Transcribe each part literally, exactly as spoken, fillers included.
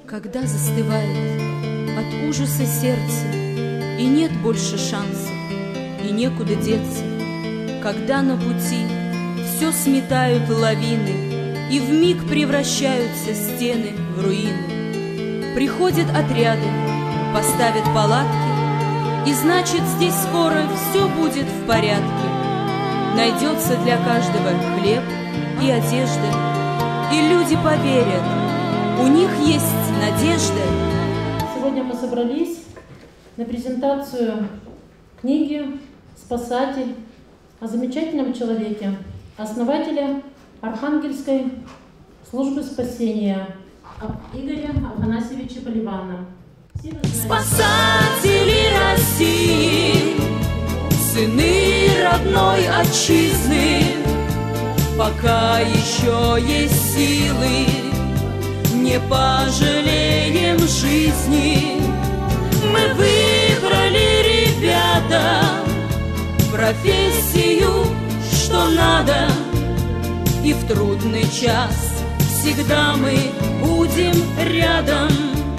Когда застывает от ужаса сердце, и нет больше шансов, и некуда деться, когда на пути все сметают лавины, и вмиг превращаются стены в руины. Приходят отряды, поставят палатки, и значит, здесь скоро все будет в порядке. Найдется для каждого хлеб и одежда, и люди поверят, у них есть надежда. Сегодня мы собрались на презентацию книги «Спасатель» о замечательном человеке, основателе Архангельской службы спасения Игоре Афанасьевиче Поливанове. Спасатели России, сыны родной отчизны, пока еще есть силы, не пожалеем жизни. Мы выбрали, ребята, профессию, что надо, и в трудный час всегда мы будем рядом.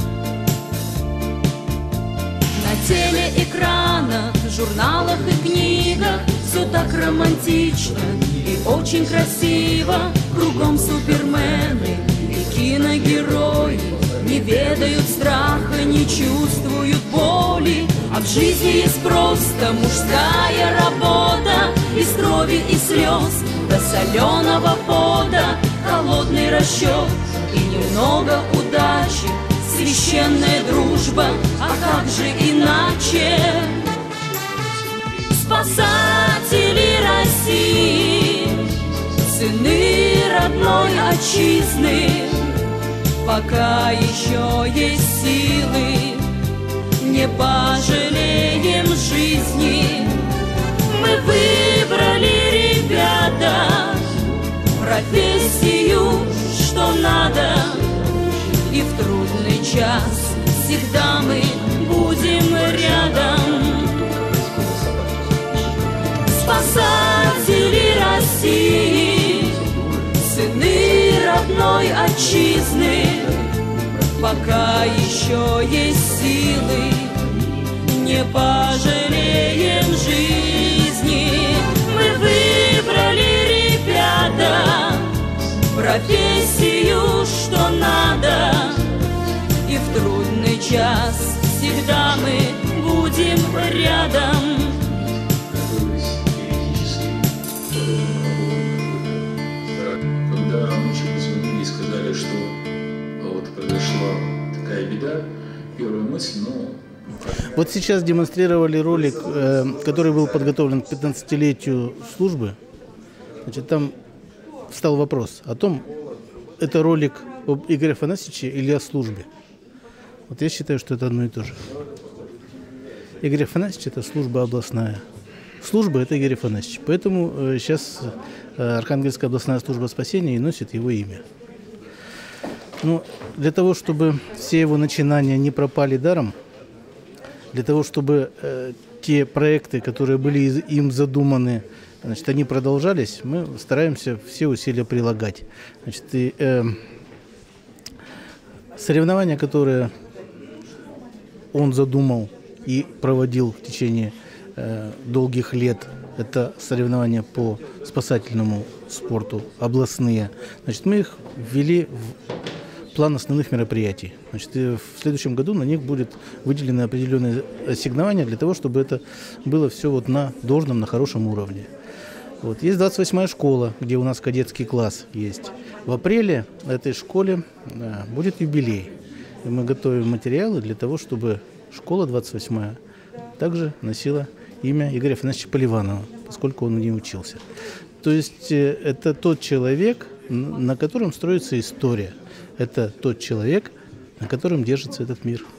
На телеэкранах, в журналах и книгах все так романтично и очень красиво. Кругом супермены и киногерои не ведают страха, не чувствуют боли. А в жизни есть просто мужская работа, из крови и слез до соленого пота, холодный расчет и немного удачи, священная дружба, а как же иначе? Спасатели России, сыны родной отчизны, пока еще есть силы, не пожалеем жизни. Мы выбрали, ребята, профессию, что надо, и в трудный час всегда мы будем рядом. Спасатели России, сыны родной отчизны, пока еще есть силы, не пожалеем жизни. Мы выбрали, ребята, профессию, что надо, и в трудный час всегда мы будем рядом. Когда ночью позвонили и сказали, что вот произошла такая беда, первая мысль, ну... Вот сейчас демонстрировали ролик, который был подготовлен к пятнадцатилетию службы. Значит, там встал вопрос о том, это ролик об Игоре Афанасьевиче или о службе. Вот я считаю, что это одно и то же. Игорь Афанасьевич – это служба областная. Служба – это Игорь Афанасьевич. Поэтому сейчас Архангельская областная служба спасения и носит его имя. Но для того, чтобы все его начинания не пропали даром, для того, чтобы э, те проекты, которые были им задуманы, значит, они продолжались, мы стараемся все усилия прилагать. Значит, и, э, соревнования, которые он задумал и проводил в течение э, долгих лет, это соревнования по спасательному спорту, областные. Значит, мы их ввели в план основных мероприятий. Значит, в следующем году на них будет выделено определенное ассигнование для того, чтобы это было все вот на должном, на хорошем уровне. Вот. Есть двадцать восьмая школа, где у нас кадетский класс есть. В апреле в этой школе да, будет юбилей. И мы готовим материалы для того, чтобы школа двадцать восьмая также носила имя Игоря Афанасьевича Поливанова, поскольку он у нее учился. То есть это тот человек, на котором строится история. Это тот человек, на котором держится этот мир.